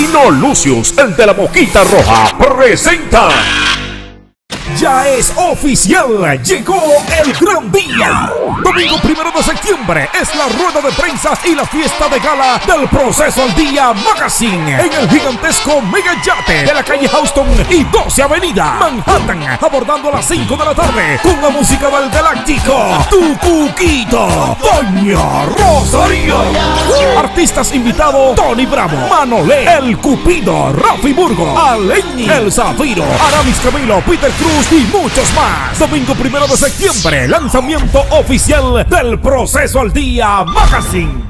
No Lucius, el de la boquita roja, presenta. Ya es oficial, llegó el gran día. Domingo 1 de septiembre es la rueda de prensas y la fiesta de gala del Proceso al Día Magazine en el gigantesco mega yate de la calle Houston y 12 Avenida, Manhattan, abordando a las 5 de la tarde con la música del Galáctico, Tu Cuquito, Doña Rosario. Artistas invitados: Tony Bravo, Manolé, El Cupido, Rafi Burgo, Aleñi, El Zafiro, Aramis Camilo, Peter Cruz y muchos más. Domingo 1 de septiembre, lanzamiento oficial del Proceso al Día Magazine.